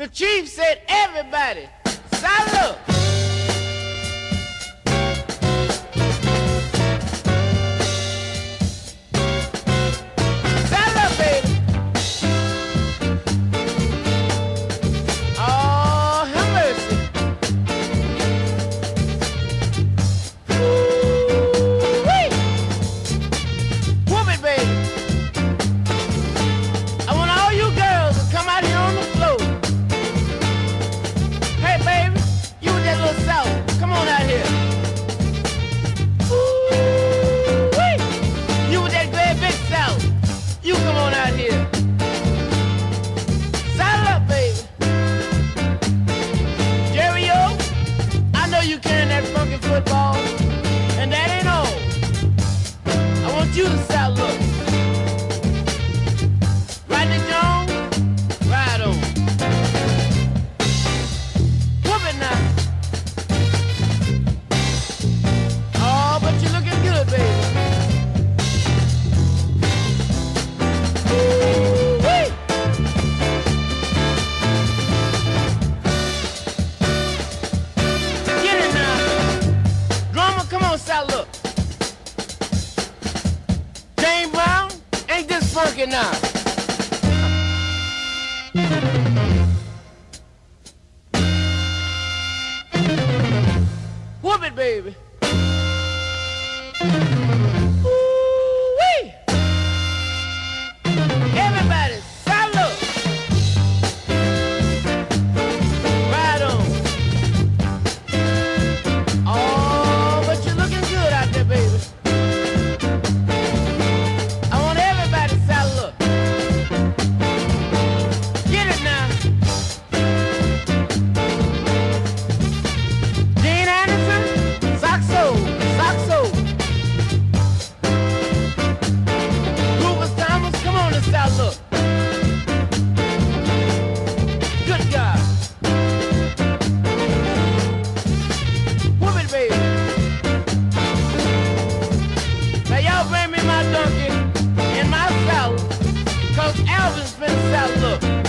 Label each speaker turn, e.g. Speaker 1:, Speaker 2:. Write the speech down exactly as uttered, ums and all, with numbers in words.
Speaker 1: The chief said, everybody, salute. Salute, baby. Oh, have mercy. Ooh-wee. Whoop it, baby. I want all you girls to come out here on the floor. Hey, baby, you with that little south. Come on out here. Ooh-wee. You with that great big south. You come on out here. Saddle up, baby. Jerry-O, I know you carrying that funky football, and that ain't all. I want you to saddle up. Right the Jones, ride on. Whoop it now. Oh, but you're looking good, baby. Ooh-wee. Get it now. Drummer, come on, saddle up. James Brown, ain't this funky now? Whoop it, baby. Ooh-wee. Everybody, salute. Ride on. Oh, but you're looking good out there, baby. I want everybody to salute. Get it now. Dean Anderson, Saxo, Saxo. Rufus Thomas, come on and salute. Good God. Whoop it, baby. Now y'all bring me my donkey and my saddle, cause Alvin's finna saddle up.